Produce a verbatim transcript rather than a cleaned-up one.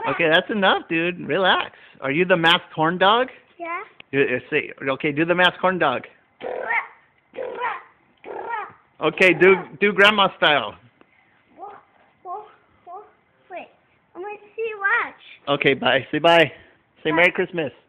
Okay, that's enough, dude. Relax. Are you the masked horn dog? Yeah. You- you Say, okay, do the masked horn dog. Okay, do do grandma style. Wait, I'm going to see watch. Okay, bye. Say bye. Say Merry Christmas.